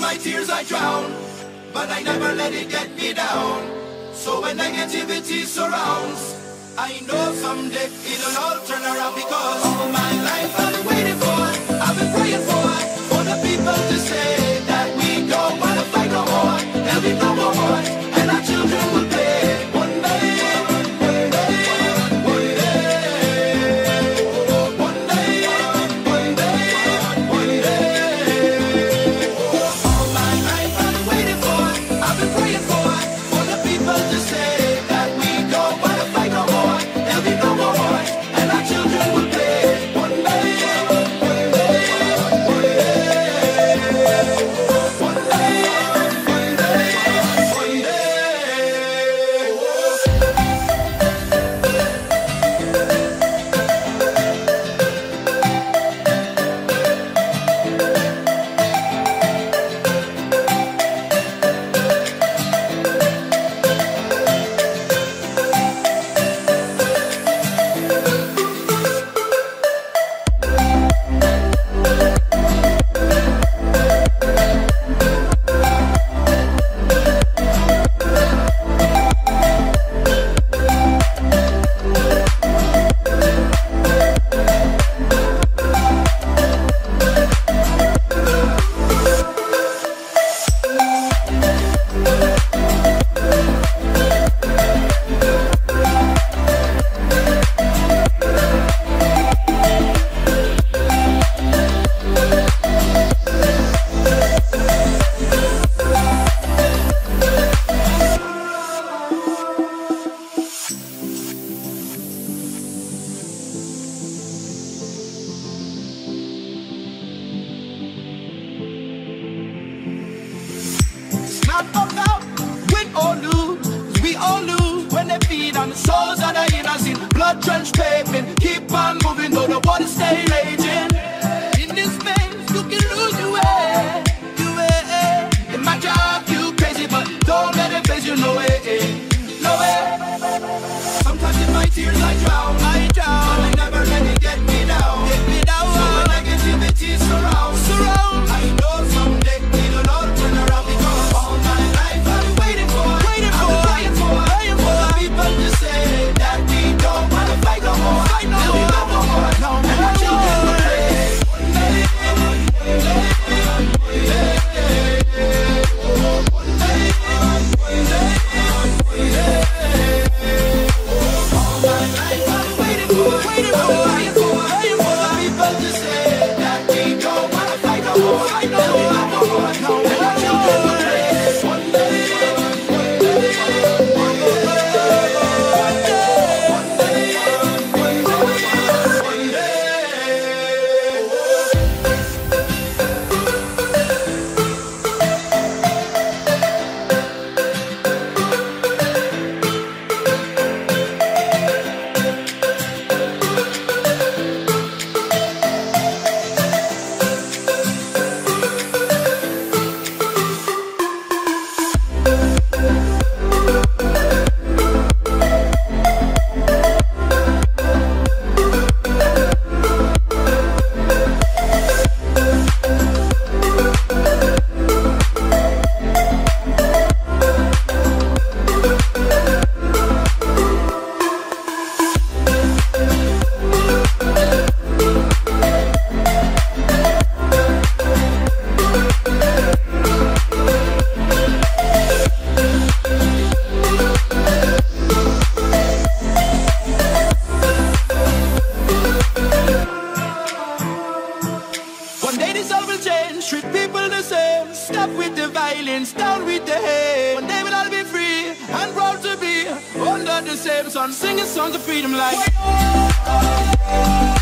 my tears I drown, but I never let it get me down. So when negativity surrounds, I know someday it'll all turn around, because all my life I've been waiting for, I've been praying for the people to say that we don't wanna fight no more, there'll be no more war, and our children will play one day, one day, one day, one day, one day, one day. All my life I've been waiting for, I've been praying for the people to say that we don't wanna fight no more, there'll be no more war, and our children will play one day, one day, one day, one day, one day, one day. It's not about win or lose, 'cause we all lose when they feed on the souls of the innocent. Blood drenched pavement, keep on moving though the water stay raging. In this maze you can lose your way, your way. In my job you crazy, but don't let it face you, no way, no way. Sometimes in my tears I drown, but I never let it get me down. So when negativity surrounds, I know someday it'll all turn around, because all my life I've been waiting for, I've been praying for the people to say that we don't wanna fight no more, there'll be no more, and our children will play one day, one day, one day, one day, one day, one day. All my life I've been waiting for, I've been praying for the people to say that we don't wanna fight no more, there'll be no more, and our children will play one day, one day, one day, one day, one day, one day. One day this all will change, treat people the same. Stop with the violence, down with the hate. One day we'll all be free and proud to be under the same sun, singing songs of freedom like